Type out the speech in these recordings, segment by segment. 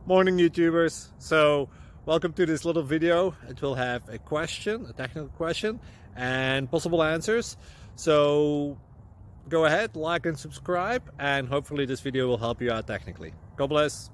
Morning YouTubers. So welcome to this little video. It will have a question, a technical question, and possible answers. So go ahead, like and subscribe, and hopefully this video will help you out technically. God bless.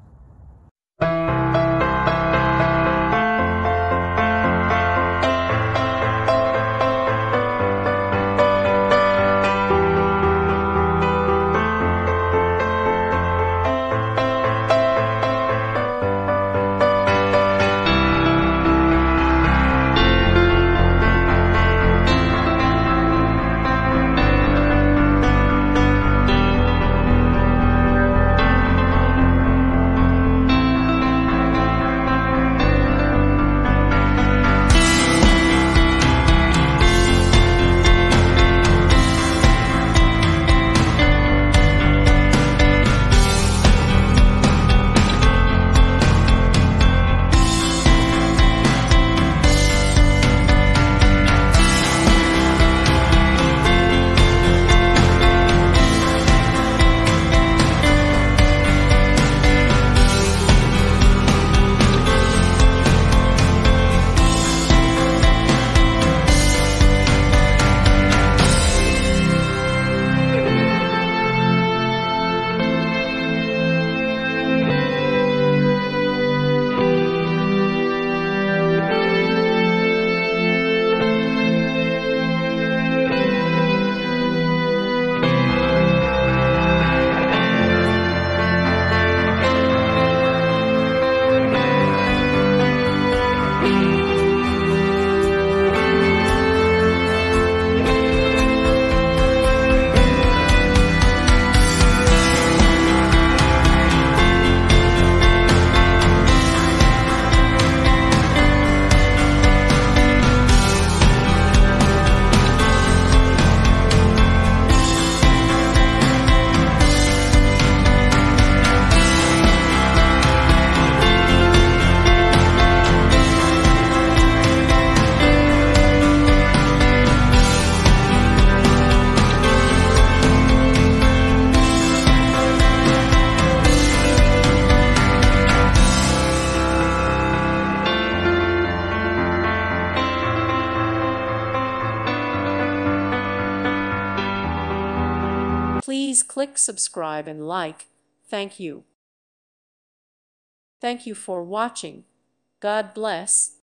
Please click subscribe and like. Thank you. Thank you for watching. God bless.